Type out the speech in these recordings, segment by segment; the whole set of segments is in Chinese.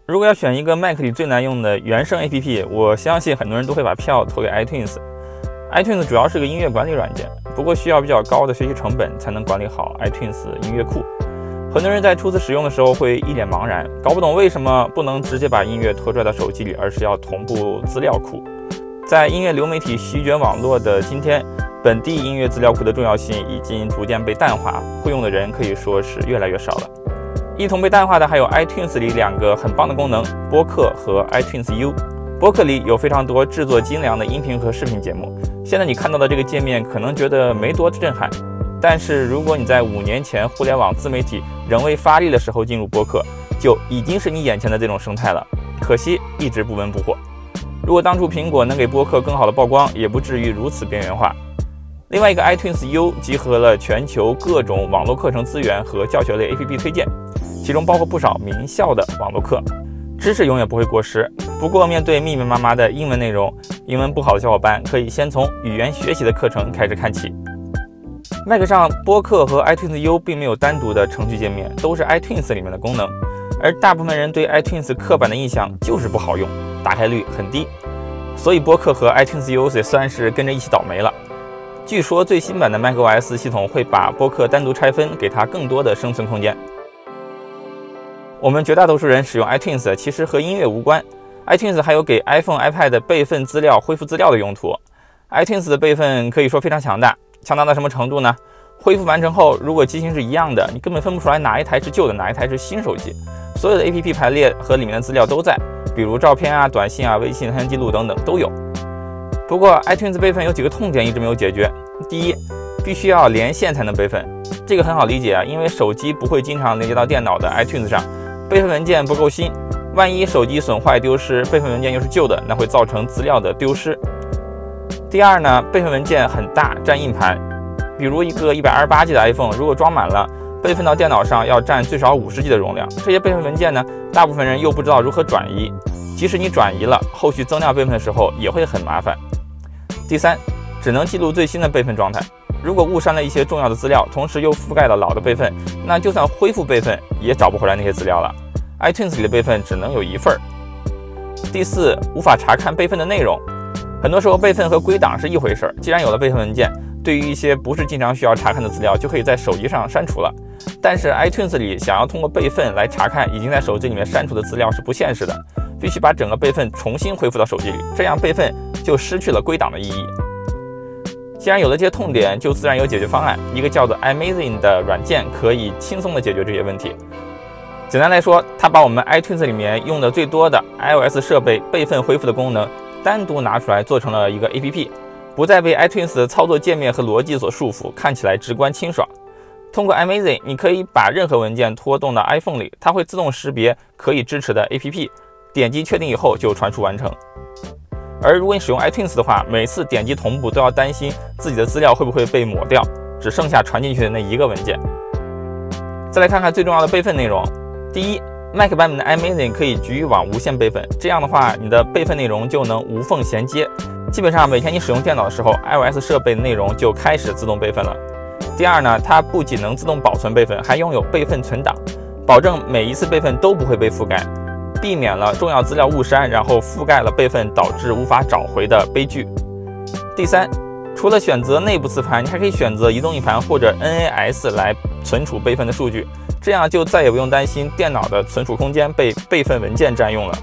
如果要选一个 Mac 里最难用的原生 APP， 我相信很多人都会把票投给 iTunes。iTunes 主要是个音乐管理软件，不过需要比较高的学习成本才能管理好 iTunes 音乐库。很多人在初次使用的时候会一脸茫然，搞不懂为什么不能直接把音乐拖拽到手机里，而是要同步资料库。在音乐流媒体席卷网络的今天，本地音乐资料库的重要性已经逐渐被淡化，会用的人可以说是越来越少了。一同被淡化的还有 iTunes 里2个很棒的功能：播客和 iTunes U。播客里有非常多制作精良的音频和视频节目，现在你看到的这个界面可能觉得没多震撼，但是如果你在5年前互联网自媒体仍未发力的时候进入播客，就已经是你眼前的这种生态了。可惜一直不温不火。如果当初苹果能给播客更好的曝光，也不至于如此边缘化。另外一个 iTunes U 集合了全球各种网络课程资源和教学类 APP 推荐，其中包括不少名校的网络课。知识永远不会过时，不过面对密密麻麻的英文内容，英文不好的小伙伴可以先从语言学习的课程开始看起。Mac 上播客和 iTunes U 并没有单独的程序界面，都是 iTunes 里面的功能，而大部分人对 iTunes 刻板的印象就是不好用，打开率很低，所以播客和 iTunes U 也算是跟着一起倒霉了。据说最新版的 macOS 系统会把播客单独拆分，给它更多的生存空间。我们绝大多数人使用 iTunes 其实和音乐无关， iTunes 还有给 iPhone、iPad 备份资料、恢复资料的用途。iTunes 的备份可以说非常强大，强大到什么程度呢？恢复完成后，如果机型是一样的，你根本分不出来哪一台是旧的，哪一台是新手机。所有的 APP 排列和里面的资料都在，比如照片啊、短信啊、微信聊天记录等等都有。不过 iTunes 备份有几个痛点一直没有解决。第一，必须要连线才能备份，这个很好理解啊，因为手机不会经常连接到电脑的 iTunes 上，备份文件不够新，万一手机损坏丢失，备份文件又是旧的，那会造成资料的丢失。第二呢，备份文件很大，占硬盘，比如一个 128G 的 iPhone 如果装满了，备份到电脑上要占最少50G 的容量，这些备份文件呢，大部分人又不知道如何转移，即使你转移了，后续增量备份的时候也会很麻烦。第三，只能记录最新的备份状态，如果误删了一些重要的资料，同时又覆盖了老的备份，那就算恢复备份也找不回来那些资料了。iTunes 里的备份只能有1份。第四，无法查看备份的内容，很多时候备份和归档是一回事，既然有了备份文件，对于一些不是经常需要查看的资料，就可以在手机上删除了。但是 iTunes 里想要通过备份来查看已经在手机里面删除的资料是不现实的，必须把整个备份重新恢复到手机里，这样备份就失去了归档的意义。既然有了这些痛点，就自然有解决方案，一个叫做 Amazing 的软件可以轻松的解决这些问题。简单来说，它把我们 iTunes 里面用的最多的 iOS 设备备份恢复的功能单独拿出来做成了一个 APP， 不再被 iTunes 的操作界面和逻辑所束缚，看起来直观清爽。通过 Amazing， 你可以把任何文件拖动到 iPhone 里，它会自动识别可以支持的 APP， 点击确定以后就传输完成。而如果你使用 iTunes 的话，每次点击同步都要担心自己的资料会不会被抹掉，只剩下传进去的那一个文件。再来看看最重要的备份内容。第一， Mac 版本的 Amazing 可以局域网无线备份，这样的话你的备份内容就能无缝衔接，基本上每天你使用电脑的时候， iOS 设备的内容就开始自动备份了。第二呢，它不仅能自动保存备份，还拥有备份存档，保证每一次备份都不会被覆盖，避免了重要资料误删，然后覆盖了备份导致无法找回的悲剧。第三，除了选择内部磁盘，你还可以选择移动硬盘或者 NAS 来存储备份的数据，这样就再也不用担心电脑的存储空间被备份文件占用了。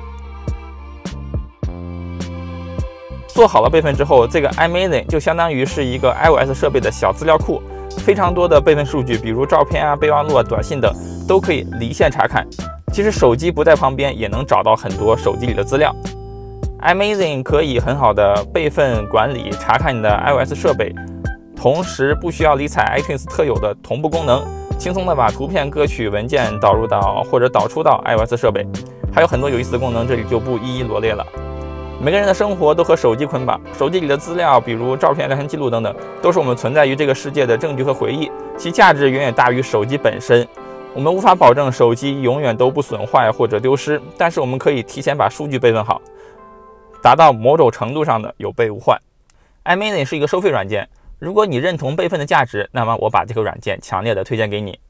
做好了备份之后，这个 Amazing 就相当于是一个 iOS 设备的小资料库，非常多的备份数据，比如照片啊、备忘录啊、短信等，都可以离线查看。其实手机不在旁边也能找到很多手机里的资料。Amazing 可以很好的备份管理查看你的 iOS 设备，同时不需要理睬 iTunes 特有的同步功能，轻松的把图片、歌曲、文件导入到或者导出到 iOS 设备，还有很多有意思的功能，这里就不一一罗列了。每个人的生活都和手机捆绑，手机里的资料，比如照片、聊天记录等等，都是我们存在于这个世界的证据和回忆，其价值远远大于手机本身。我们无法保证手机永远都不损坏或者丢失，但是我们可以提前把数据备份好，达到某种程度上的有备无患。Amazing 是一个收费软件，如果你认同备份的价值，那么我把这个软件强烈的推荐给你。